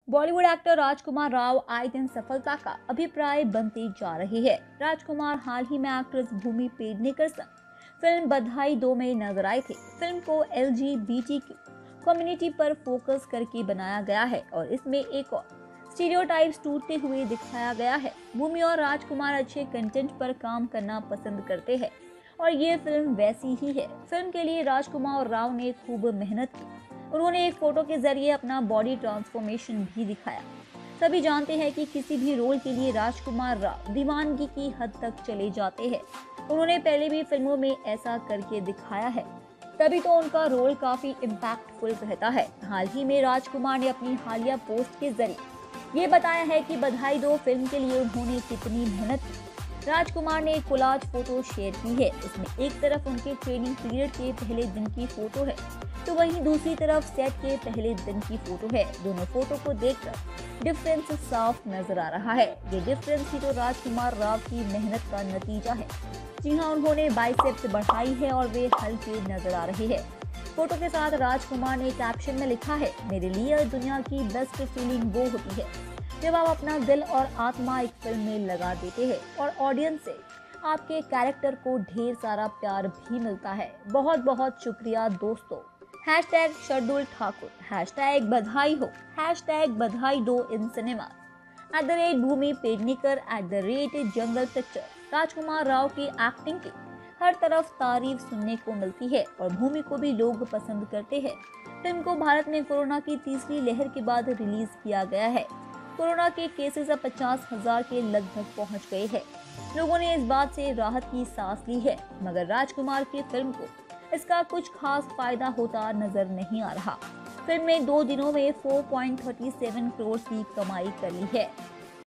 Bollywood actor राजकुमार राव आए दिन सफलता का अभिप्राय बनते जा रहे हैं। राजकुमार हाल ही में एक्ट्रेस भूमि पेडनेकर संग फिल्म बधाई 2 में नजर आए थे। फिल्म को LGBTQ कम्युनिटी पर फोकस करके बनाया गया है और इसमें एक और स्टीरियोटाइप्स टूटते हुए दिखाया गया है। भूमि और राजकुमार अच्छे कंटेंट पर काम करना पसंद करते हैं और ये फिल्म वैसी ही है। फिल्म के लिए राजकुमार राव ने खूब मेहनत की। उन्होंने एक फोटो के जरिए अपना बॉडी ट्रांसफॉर्मेशन भी दिखाया। सभी जानते हैं कि किसी भी रोल के लिए राजकुमार राव दीवानगी की हद तक चले जाते हैं। उन्होंने पहले भी फिल्मों में ऐसा करके दिखाया है, तभी तो उनका रोल काफी इम्पैक्टफुल रहता है। हाल ही में राजकुमार ने अपनी हालिया पोस्ट के जरिए ये बताया है कि बधाई 2 फिल्म के लिए उन्होंने कितनी मेहनत की। राजकुमार ने एक कोलाज फोटो शेयर की है। इसमें एक तरफ उनके ट्रेनिंग पीरियड के पहले दिन की फोटो है, तो वहीं दूसरी तरफ सेट के पहले दिन की फोटो है। दोनों फोटो को देखकर डिफरेंस साफ नजर आ रहा है। ये डिफरेंस ही तो राजकुमार राव की मेहनत का नतीजा है। जी हाँ, उन्होंने बाइसेप्स बढ़ाई है और वे हल्के नजर आ रहे हैं। फोटो के साथ राजकुमार ने कैप्शन में लिखा है, मेरे लिए दुनिया की बेस्ट फीलिंग वो होती है जब आप अपना दिल और आत्मा एक फिल्म में लगा देते हैं और ऑडियंस से आपके कैरेक्टर को ढेर सारा प्यार भी मिलता है। बहुत बहुत शुक्रिया दोस्तों। #शर्दुल ठाकुर, #बधाई Ho, #Badhaai 2 in cinema, @Bhumi Pednekar, @Jungle picture. Rajkummar Rao की एक्टिंग की हर तरफ तारीफ सुनने को मिलती है और भूमि को भी लोग पसंद करते हैं। फिल्म को भारत में कोरोना की तीसरी लहर के बाद रिलीज किया गया है। कोरोना के केसेस अब 50,000 के लगभग पहुंच गए हैं। लोगों ने इस बात से राहत की सांस ली है, मगर राजकुमार की फिल्म को इसका कुछ खास फायदा होता नजर नहीं आ रहा। फिल्म ने 2 दिनों में 4.37 करोड़ की कमाई कर ली है।